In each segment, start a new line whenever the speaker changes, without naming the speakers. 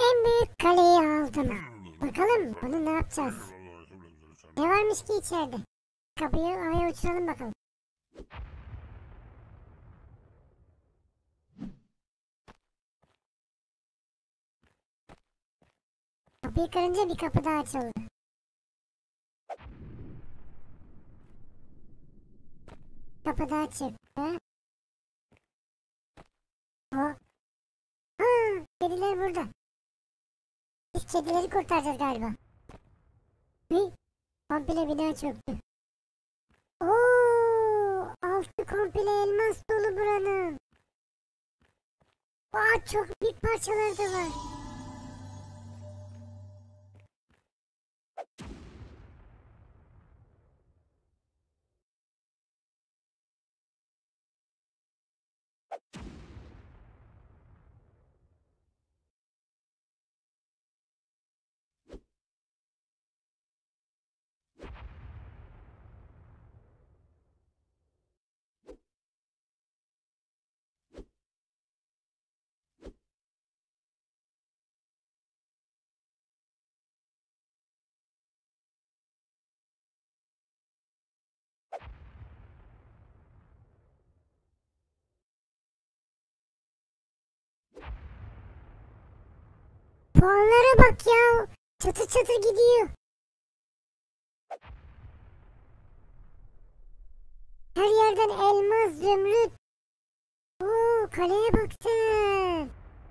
en büyük kaleyi aldım. Bakalım bunu ne yapacağız? Ne varmış ki içeride? Kapıyı havaya uçuralım bakalım. Kapıyı kırınca bir kapı daha açıldı. Kapı daha çıktı. O. Ha, kediler burada. Biz kedileri kurtaracağız galiba. Hı? Komple bina çöktü. Oo, altı komple elmas dolu buranın. Aa, çok büyük parçalar da var. Puanlara bak ya. Çatır çatır gidiyor. Her yerden elmas, zümrüt. Oo, kaleye bak sen.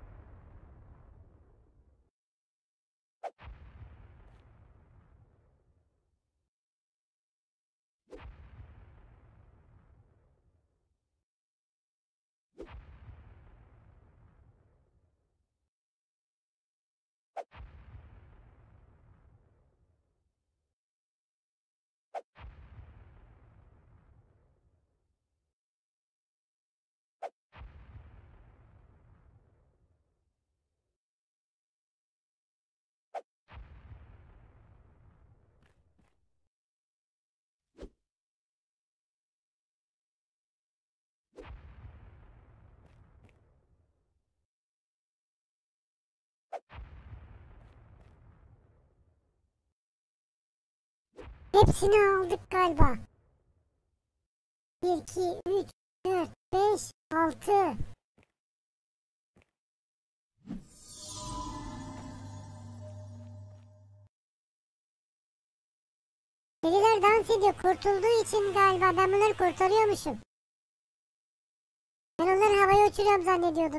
Hepsini aldık galiba. 1, 2, 3, 4, 5, 6. Kediler dans ediyor. Kurtulduğu için galiba ben bunları kurtarıyormuşum. Ben onları havaya uçuruyorum zannediyordum.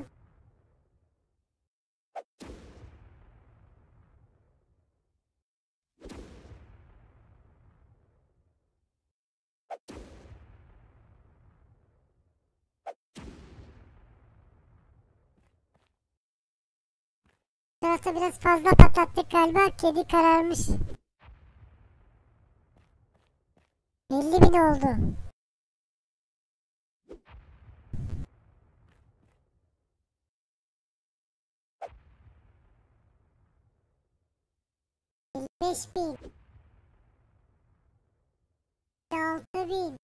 Bu tarafta biraz fazla patlattık galiba. Kedi kararmış. 50.000 oldu. Beş bin. 6.000.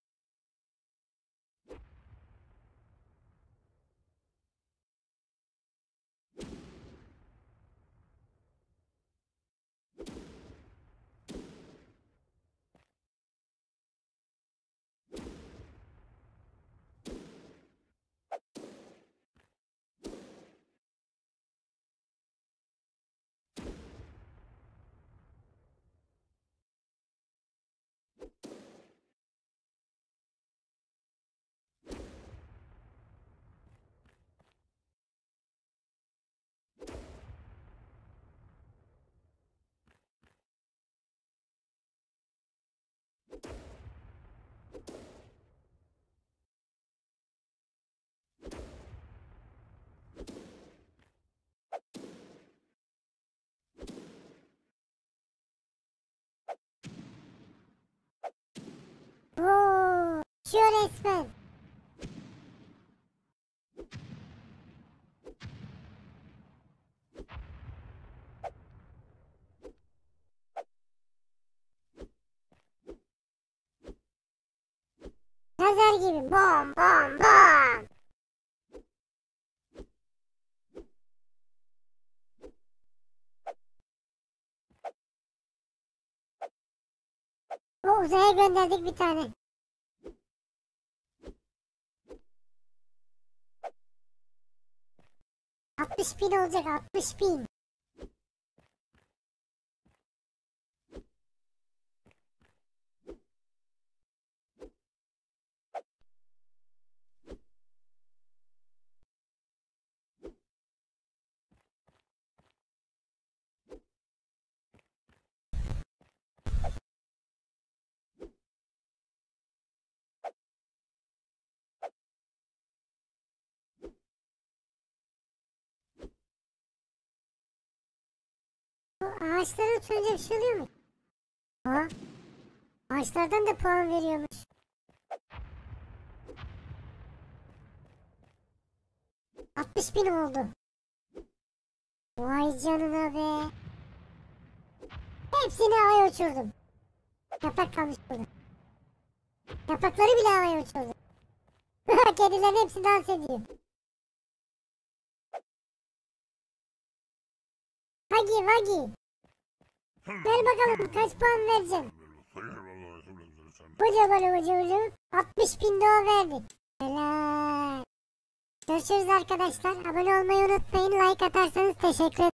Oo, şu resmen. Lazer gibi. Bom bom bom. uzaya gönderdik bir tane. ...60.000 olacak, 60.000. Bu ağaçlara uçunca bir şey oluyor mu? Ha? Ağaçlardan da puan veriyormuş. ...60.000 oldu. Vay canına be. Hepsini havaya uçurdum. Yaprak kalmış burada. Yaprakları bile havaya uçurdu. Kedilerin hepsi dans ediyor. Hagi Vagi. Ver bakalım kaç puan vereceksin? Koca 60.000 dolar verdik. Helal. Görüşürüz arkadaşlar. Abone olmayı unutmayın. Like atarsanız teşekkür ederim.